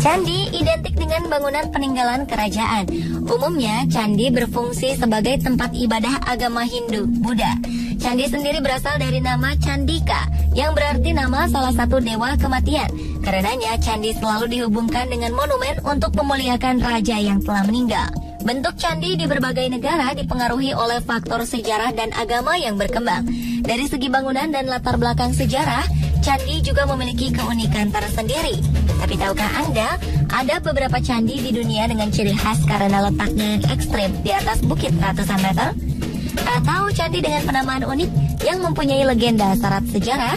Candi identik dengan bangunan peninggalan kerajaan. Umumnya, candi berfungsi sebagai tempat ibadah agama Hindu, Buddha. Candi sendiri berasal dari nama Candika, yang berarti nama salah satu dewa kematian. Karenanya, candi selalu dihubungkan dengan monumen untuk memuliakan raja yang telah meninggal. Bentuk candi di berbagai negara dipengaruhi oleh faktor sejarah dan agama yang berkembang. Dari segi bangunan dan latar belakang sejarah, candi juga memiliki keunikan tersendiri. Tapi tahukah Anda, ada beberapa candi di dunia dengan ciri khas karena letaknya yang ekstrim di atas bukit ratusan meter? Atau candi dengan penamaan unik yang mempunyai legenda syarat sejarah?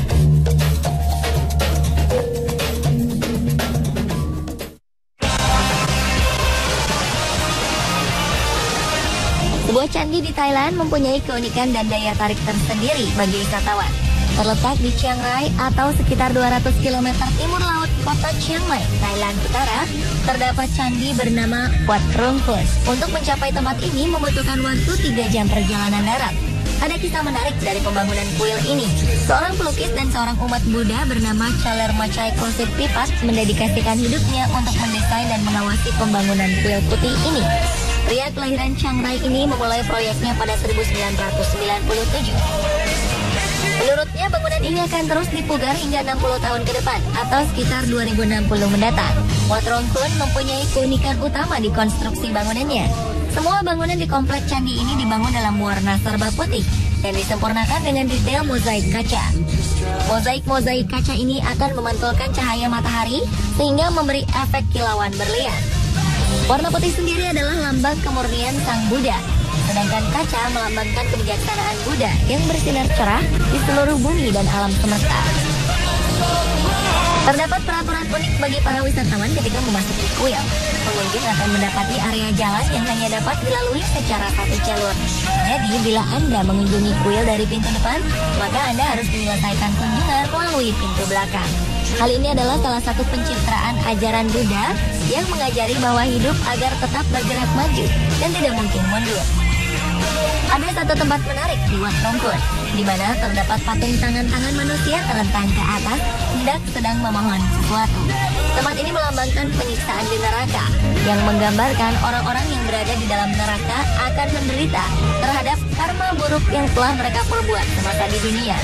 Sebuah candi di Thailand mempunyai keunikan dan daya tarik tersendiri bagi wisatawan. Terletak di Chiang Rai atau sekitar 200 km timur laut kota Chiang Mai, Thailand Utara, terdapat candi bernama Wat Rung Phun. Untuk mencapai tempat ini membutuhkan waktu 3 jam perjalanan darat. Ada kisah menarik dari pembangunan kuil ini. Seorang pelukis dan seorang umat Buddha bernama Chaler Machai Kosit Pipat mendedikasikan hidupnya untuk mendesain dan mengawasi pembangunan kuil putih ini. Pria kelahiran Chiang Rai ini memulai proyeknya pada 1997. Menurutnya, bangunan ini akan terus dipugar hingga 60 tahun ke depan atau sekitar 2060 mendatang. Wat Rung Phun mempunyai keunikan utama di konstruksi bangunannya. Semua bangunan di komplek candi ini dibangun dalam warna serba putih dan disempurnakan dengan detail mozaik kaca. Mozaik kaca ini akan memantulkan cahaya matahari sehingga memberi efek kilauan berlian. Warna putih sendiri adalah lambang kemurnian Sang Buddha, sedangkan kaca melambangkan kebijaksanaan Buddha yang bersinar cerah di seluruh bumi dan alam semesta. Terdapat peraturan unik bagi para wisatawan ketika memasuki kuil. Pengunjung akan mendapati area jalan yang hanya dapat dilalui secara satu jalur. Jadi, bila Anda mengunjungi kuil dari pintu depan, maka Anda harus menyelesaikan kunjungan melalui pintu belakang. Hal ini adalah salah satu pencitraan ajaran Buddha yang mengajari bahwa hidup agar tetap bergerak maju dan tidak mungkin mundur. Ada satu tempat menarik di Wat Rung Phun, di mana terdapat patung tangan-tangan manusia terlentang ke atas hendak sedang memohon sesuatu. Tempat ini melambangkan penyiksaan di neraka, yang menggambarkan orang-orang yang berada di dalam neraka akan menderita terhadap karma buruk yang telah mereka perbuat semasa di dunia.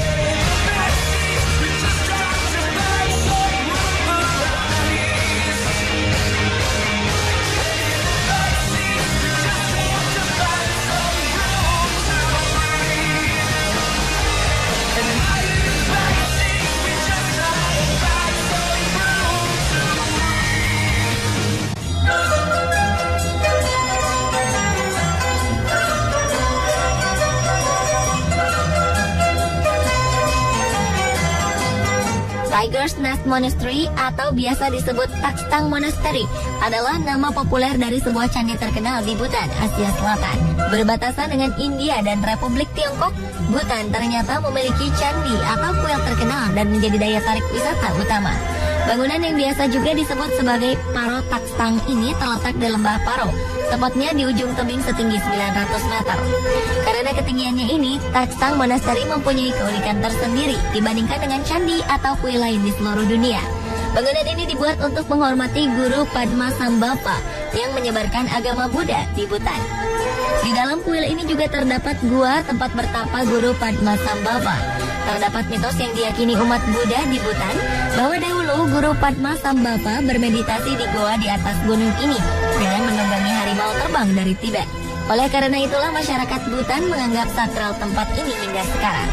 Tiger's Nest Monastery atau biasa disebut Takstang Monastery adalah nama populer dari sebuah candi terkenal di Bhutan, Asia Selatan. Berbatasan dengan India dan Republik Tiongkok, Bhutan ternyata memiliki candi atau kuil terkenal dan menjadi daya tarik wisata utama. Bangunan yang biasa juga disebut sebagai Paro Takstang ini terletak di lembah Paro, tepatnya di ujung tebing setinggi 900 meter. Karena ketinggiannya ini, Takstang Monastery mempunyai keunikan tersendiri dibandingkan dengan candi atau kuil lain di seluruh dunia. Bangunan ini dibuat untuk menghormati Guru Padmasambhava yang menyebarkan agama Buddha di Bhutan. Di dalam kuil ini juga terdapat gua tempat bertapa Guru Padmasambhava. Terdapat mitos yang diyakini umat Buddha di Bhutan bahwa dahulu Guru Padmasambhava bermeditasi di goa di atas gunung ini dengan menunggangi harimau terbang dari Tibet. Oleh karena itulah masyarakat Bhutan menganggap sakral tempat ini hingga sekarang.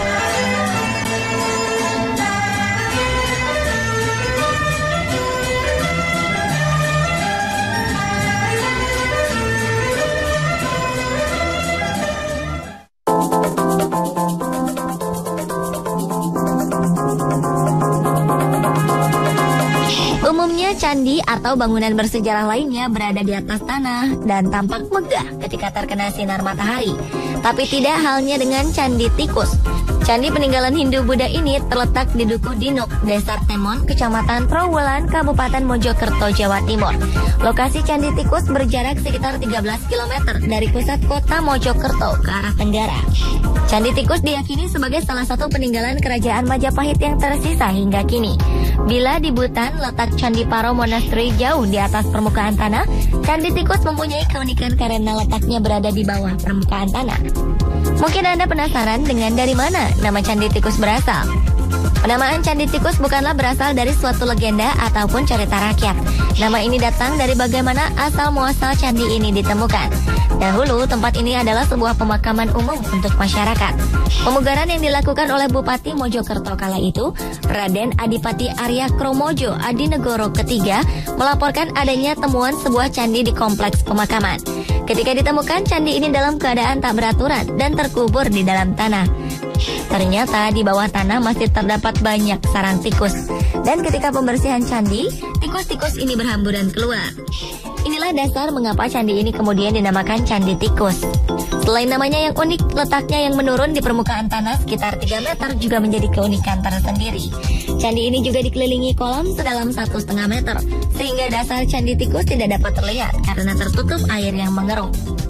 Umumnya candi atau bangunan bersejarah lainnya berada di atas tanah dan tampak megah ketika terkena sinar matahari. Tapi tidak halnya dengan candi tikus. Candi peninggalan Hindu-Buddha ini terletak di Dukuh Dinuk, Desa Temon, Kecamatan Trawulan, Kabupaten Mojokerto, Jawa Timur. Lokasi Candi Tikus berjarak sekitar 13 km dari pusat kota Mojokerto ke arah tenggara. Candi Tikus diyakini sebagai salah satu peninggalan kerajaan Majapahit yang tersisa hingga kini. Bila di Butan, letak Candi Paro Monastery jauh di atas permukaan tanah, Candi Tikus mempunyai keunikan karena letaknya berada di bawah permukaan tanah. Mungkin Anda penasaran dengan dari mana nama Candi Tikus berasal? Penamaan Candi Tikus bukanlah berasal dari suatu legenda ataupun cerita rakyat. Nama ini datang dari bagaimana asal-muasal candi ini ditemukan. Dahulu, tempat ini adalah sebuah pemakaman umum untuk masyarakat. Pemugaran yang dilakukan oleh Bupati Mojokerto kala itu, Raden Adipati Arya Kromojo Adinegoro III, melaporkan adanya temuan sebuah candi di kompleks pemakaman. Ketika ditemukan, candi ini dalam keadaan tak beraturan dan terkubur di dalam tanah. Ternyata di bawah tanah masih terdapat banyak sarang tikus. Dan ketika pembersihan candi, tikus-tikus ini berhamburan keluar. Inilah dasar mengapa candi ini kemudian dinamakan Candi Tikus. Selain namanya yang unik, letaknya yang menurun di permukaan tanah sekitar 3 meter juga menjadi keunikan tersendiri. Candi ini juga dikelilingi kolam sedalam 1,5 meter, sehingga dasar Candi Tikus tidak dapat terlihat karena tertutup air yang mengeruk.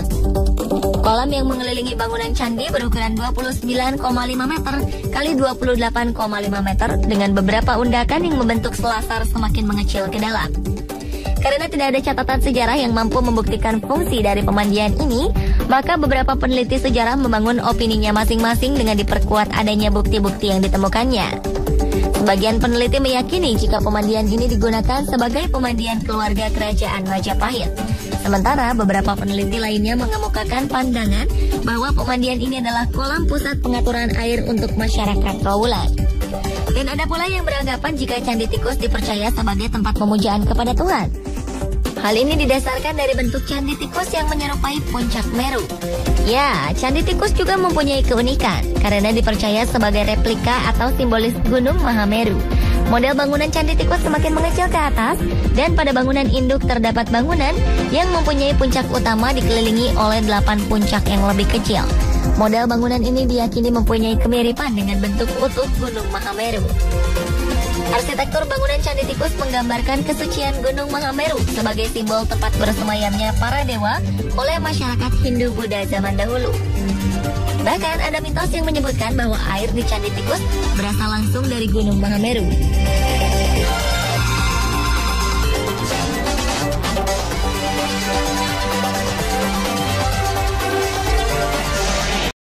Kolam yang mengelilingi bangunan candi berukuran 29,5 meter kali 28,5 meter dengan beberapa undakan yang membentuk selasar semakin mengecil ke dalam. Karena tidak ada catatan sejarah yang mampu membuktikan fungsi dari pemandian ini, maka beberapa peneliti sejarah membangun opininya masing-masing dengan diperkuat adanya bukti-bukti yang ditemukannya. Sebagian peneliti meyakini jika pemandian ini digunakan sebagai pemandian keluarga kerajaan Majapahit. Sementara beberapa peneliti lainnya mengemukakan pandangan bahwa pemandian ini adalah kolam pusat pengaturan air untuk masyarakat Trawulan. Dan ada pula yang beranggapan jika Candi Tikus dipercaya sebagai tempat pemujaan kepada Tuhan. Hal ini didasarkan dari bentuk Candi Tikus yang menyerupai puncak Meru. Ya, Candi Tikus juga mempunyai keunikan karena dipercaya sebagai replika atau simbolis Gunung Mahameru. Model bangunan Candi Tikus semakin mengecil ke atas dan pada bangunan induk terdapat bangunan yang mempunyai puncak utama dikelilingi oleh 8 puncak yang lebih kecil. Model bangunan ini diyakini mempunyai kemiripan dengan bentuk utuh Gunung Mahameru. Arsitektur bangunan Candi Tikus menggambarkan kesucian Gunung Mahameru sebagai simbol tempat bersemayamnya para dewa oleh masyarakat Hindu-Buddha zaman dahulu. Bahkan ada mitos yang menyebutkan bahwa air di Candi Tikus berasal langsung dari Gunung Mahameru.